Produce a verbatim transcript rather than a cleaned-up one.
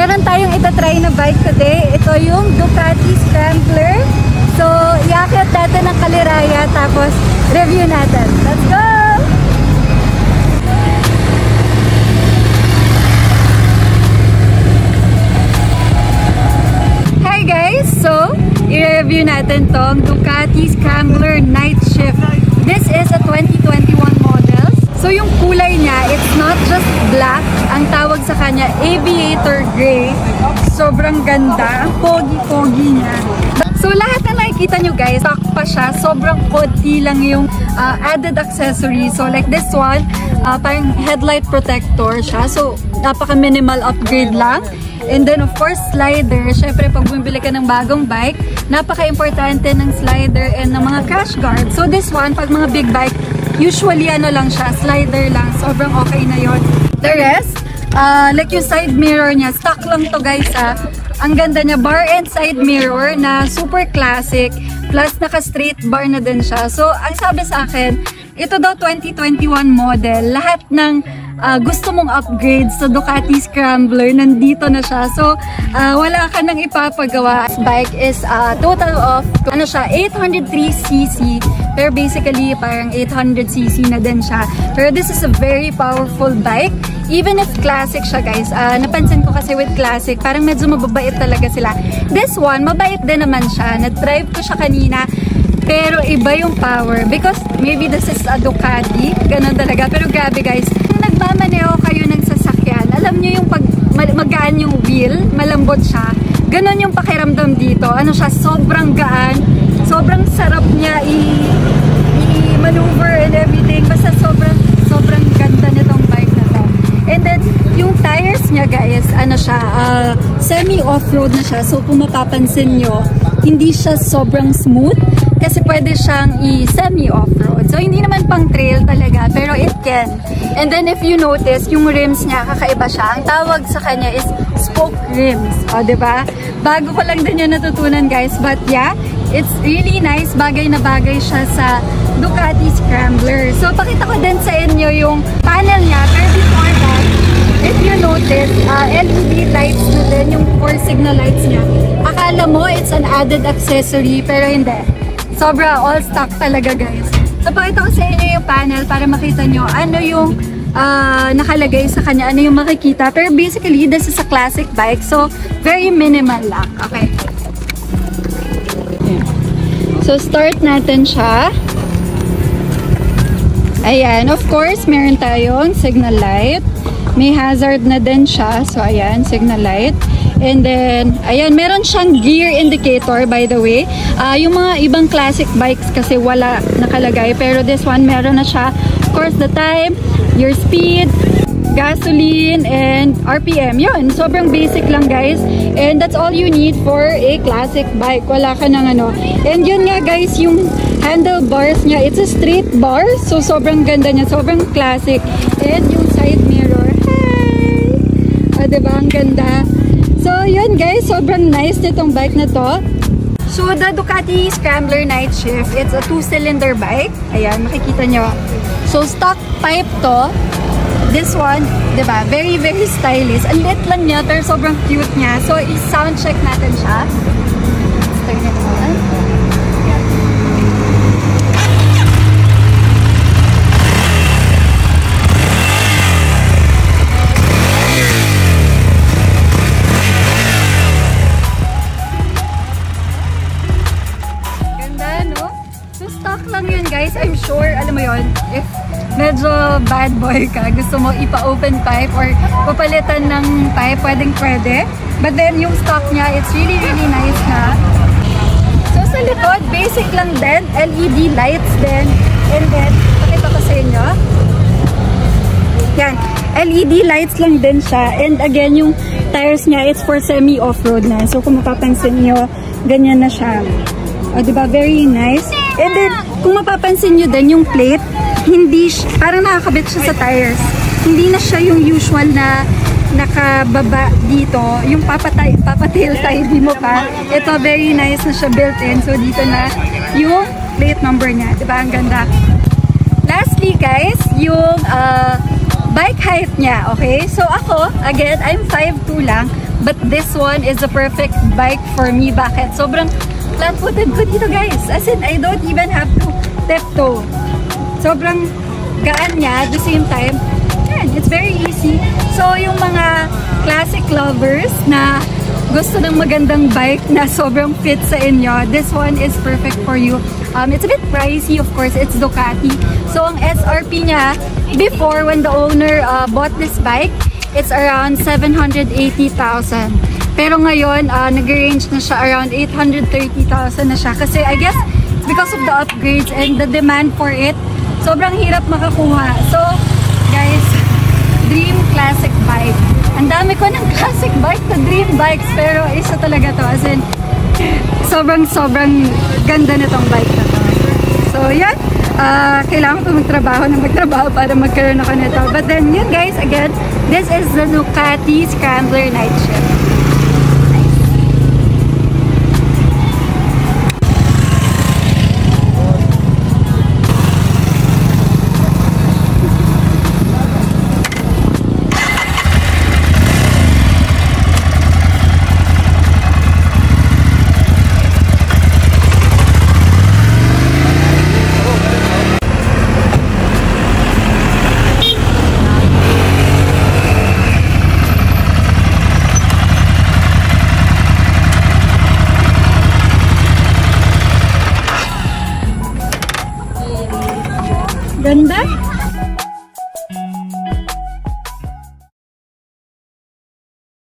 meron tayong itatry na bike today. Ito yung Ducati Scrambler. So, iakyat natin ang Kaliraya tapos review natin. Let's go! Hi guys! So, i-review natin tong Ducati Scrambler Night Shift. This is a twenty twenty-one model. So, yung kulay niya, it's not just black. Ang tawag sa kanya, Aviator Gray. Sobrang ganda. Ang pogi-pogi niya. So, lahat na nakikita nyo guys, stock pa siya. Sobrang konti lang yung uh, added accessory. So, like this one, uh, parang headlight protector siya. So, napaka-minimal upgrade lang. And then, of course, slider. Siyempre, pag bumibili ka ng bagong bike, napaka-importante ng slider and ng mga crash guard. So, this one, pag mga big bike, usually ano lang siya, slider lang. Sobrang okay na yon. The rest, uh, like yung side mirror niya, stock lang to guys ah. Ang ganda niya, bar and side mirror na super classic. Plus, naka-straight bar na din siya. So, ang sabi sa akin, ito daw twenty twenty-one model. Lahat ng uh, gusto mong upgrade sa Ducati Scrambler, nandito na siya. So, uh, wala ka nang ipapagawa. This bike is a uh, total of, ano siya, eight hundred three c c. Pero basically, parang eight hundred c c na din siya. Pero this is a very powerful bike. Even if classic siya, guys. Uh, napansin ko kasi with classic, parang medyo mababait talaga sila. This one, mabait din naman siya. Na-drive ko siya kanina. Pero iba yung power. Because maybe this is a Ducati. Ganon talaga. Pero grabe, guys. Kung nagmamaneho kayo ng sasakyan, alam nyo yung pag magaan yung wheel, malambot siya. Ganon yung pakiramdam dito. Ano siya, sobrang gaan. Sobrang sarap niya i-maneuver and everything. Basta sobrang, sobrang ganda nitong bike na to. And then, yung tires niya guys, ano siya, uh, semi-off-road na siya. So, kung mapapansin nyo, hindi siya sobrang smooth. Kasi pwede siyang i-semi-off-road. So, hindi naman pang trail talaga, pero it can. And then, if you notice, yung rims niya, kakaiba siya. Ang tawag sa kanya is spoke rims. O, diba? Bago ko lang din yun natutunan guys. But yeah, it's really nice. Bagay na bagay siya sa Ducati Scrambler. So, pakita ko din sa inyo yung panel niya. Pero before that, if you notice, uh, L E D lights na din, yung four signal lights niya. Akala mo, it's an added accessory, pero hindi. Sobra all stock talaga, guys. So, pakita ko sa inyo yung panel para makita nyo ano yung uh, nakalagay sa kanya, ano yung makikita. Pero basically, this is a classic bike. So, very minimal lang. Okay. So, start natin siya. Ayan, of course, meron tayong signal light. May hazard na din siya. So, ayan, signal light. And then, ayan, meron siyang gear indicator, by the way. Uh, yung mga ibang classic bikes kasi wala nakalagay. Pero this one, meron na siya. Of course, the time, your speed, gasoline, and R P M. Yun, sobrang basic lang, guys. And that's all you need for a classic bike. Wala ka ng ano. And yun nga, guys, yung handlebars niya, it's a straight bar. So, sobrang ganda niya. Sobrang classic. And yung side mirror. Hi! O, diba? Ang ganda. So, yun guys, sobrang nice nitong bike na to. So, the Ducati Scrambler Night Shift, it's a two-cylinder bike. Ayan, makikita nyo. So, stock pipe to. This one, diba? Very, very stylish. Ang lit lang niya, pero sobrang cute niya. So, i-sound check natin siya. Turn it on. Guys, I'm sure, alam mo yon, if medyo bad boy ka, gusto mo ipa-open pipe or papalitan ng pipe, pwedeng pwede. But then, yung stock niya, it's really, really nice na. So, sa likod, basic lang din. L E D lights din. And then, pakita ko sa inyo. Yan. L E D lights lang din siya. And again, yung tires niya, it's for semi-off-road na. So, kung mapapansin nyo, ganyan na siya. O, diba? Very nice. And then, kung mapapansin nyo din, yung plate, hindi, parang nakakabit siya sa tires. Hindi na siya yung usual na nakababa dito. Yung papatay, papatail tayo, di mo pa. Ito, very nice na siya built-in. So, dito na yung plate number niya. Diba? Ang ganda. Lastly, guys, yung uh, bike height niya. Okay? So, ako, again, I'm five two lang. But this one is the perfect bike for me. Bakit? Sobrang flat-footed ko dito, guys. As in, I don't even have to tiptoe. Sobrang gaan niya at the same time. Yan, it's very easy. So, yung mga classic lovers na gusto ng magandang bike na sobrang fit sa inyo, this one is perfect for you. Um, it's a bit pricey, of course. It's Ducati. So, ang S R P niya, before, when the owner uh, bought this bike, it's around seven hundred eighty thousand. Pero ngayon, uh, nag-range na siya around eight hundred thirty thousand na siya. Kasi I guess, because of the upgrades and the demand for it, sobrang hirap makakuha. So, guys, dream classic bike. Ang dami ko ng classic bike na dream bikes, pero isa talaga to. As in, sobrang sobrang ganda na tong bike na to. So, yan. Uh, kailangan ko magtrabaho na magtrabaho para magkaroon ako nito. But then, yun guys, again, this is the Ducati Scrambler Night Shift. Ganda.